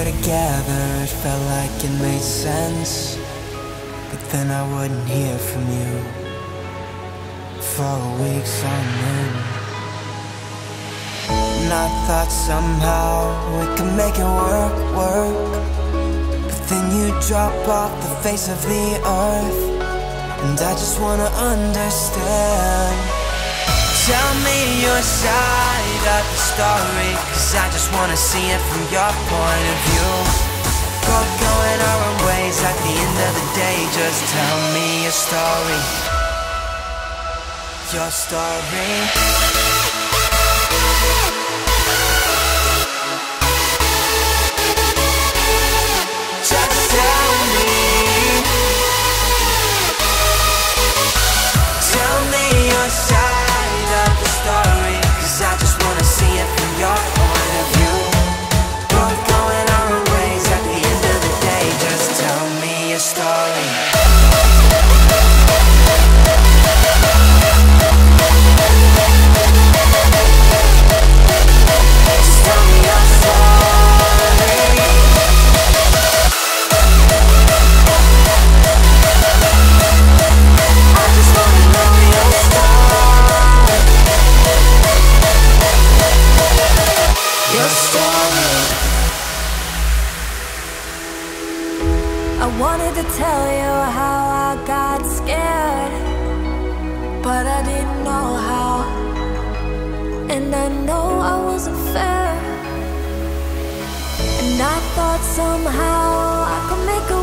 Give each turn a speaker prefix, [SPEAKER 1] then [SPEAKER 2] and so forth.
[SPEAKER 1] were together, it felt like it made sense. But then I wouldn't hear from you for weeks on end. And I thought somehow we could make it work. But then you drop off the face of the earth, and I just wanna understand. Tell me your side of the story, 'cause I just wanna see it from your point of view. Both going our own ways at the end of the day. Just tell me your story. Your story. Just tell me. Tell me your side of the story, 'cause I just wanna see it from your point of view. Both going our own ways at the end of the day. Just tell me your story. Just tell me your story. I just wanna know your story. Your story.
[SPEAKER 2] I wanted to tell you how I got scared, but I didn't know how. And I know I wasn't fair, and I thought somehow I could make a